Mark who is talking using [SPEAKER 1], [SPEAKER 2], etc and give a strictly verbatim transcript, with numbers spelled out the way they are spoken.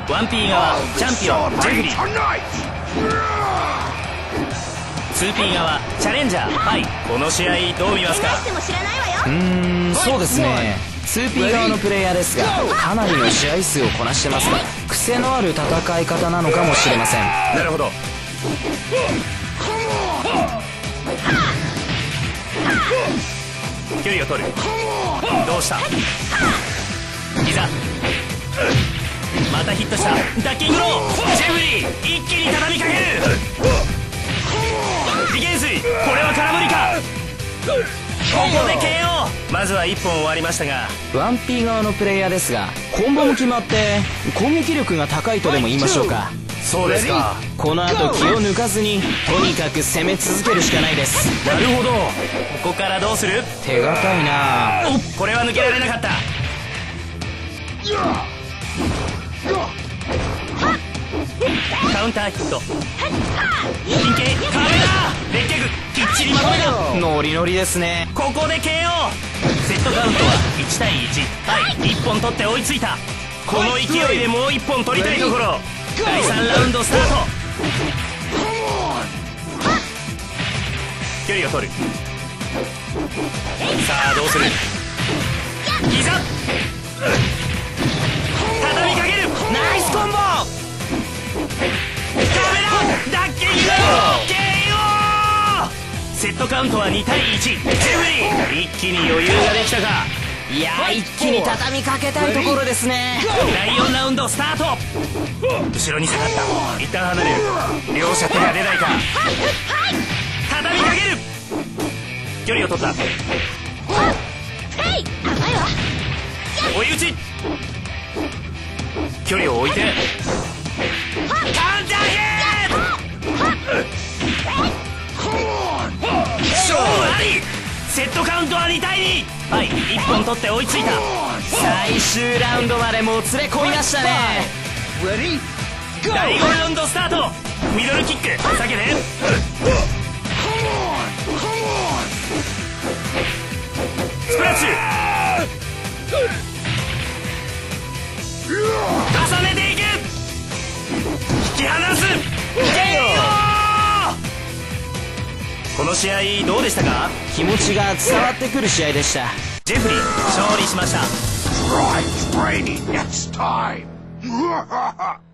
[SPEAKER 1] ワンピー側チャンピオンジェフリー、 ツーピー 側チャレンジャーパイ。この試合どう見ますか？
[SPEAKER 2] うーん、そうですね。ツーピー 側のプレイヤーですが、かなりの試合数をこなしてますが、癖のある戦い方なのかもしれません。
[SPEAKER 1] なるほど。距離を取る。どうした？膝。またヒットした。ダッキングロー。ジェフリー一気に畳みかける。ディケンスイ、これは空振りか。ここで ケーオー。 まずはいっぽん終わりましたが、
[SPEAKER 2] ワンピー 側のプレイヤーですが、コンボも決まって攻撃力が高いとでも言いましょうか。
[SPEAKER 1] そうですか。
[SPEAKER 2] この後気を抜かずにとにかく攻め続けるしかないです。
[SPEAKER 1] なるほど。ここからどうする？
[SPEAKER 2] 手堅いな。
[SPEAKER 1] おっ、これは抜けられなかった。カウンターヒット。近景壁だ。列脚きっちりまとめた。
[SPEAKER 2] ノリノリですね。
[SPEAKER 1] ここで ケーオー。 セットカウントはいちたいいち。はい、いっぽん取って追いついた。この勢いでもういっぽん取りたいところ。だいさんラウンドスタート。距離を取る。さあどうする？膝畳みかける。
[SPEAKER 2] ナイスコンボ。
[SPEAKER 1] カメラダッキング ケーオー。 セットカウントはにたいいち。ジェフリー一気に余裕ができたか。
[SPEAKER 2] いやー、一気に畳みかけたいところですね。
[SPEAKER 1] だいよんラウンドスタート。後ろに下がった。一旦離れる。両者手が出ないか。畳みかける。距離を取った。追い打ち。距離を置いてカウンターヒット。勝負あり。セットカウントはにたいに。はい、いっぽん取って追いついた。
[SPEAKER 2] 最終ラウンドまでもつれ込みましたね。
[SPEAKER 1] だいごラウンドスタート。ミドルキック避けて。スプラッシュ重ねていく。引き離す。ケーオー。この試合どうでしたか？
[SPEAKER 2] 気持ちが伝わってくる試合でした。
[SPEAKER 1] ジェフリー勝利しました。
[SPEAKER 3] Try training next time.